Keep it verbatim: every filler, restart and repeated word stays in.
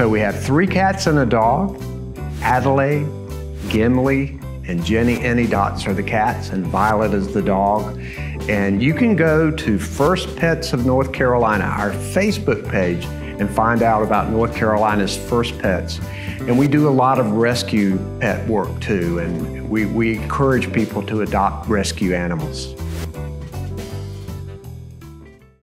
So we have three cats and a dog. Adelaide, Gimli, and Jenny Anydots are the cats, and Violet is the dog. And you can go to First Pets of North Carolina, our Facebook page, and find out about North Carolina's First Pets. And we do a lot of rescue pet work too, and we, we encourage people to adopt rescue animals.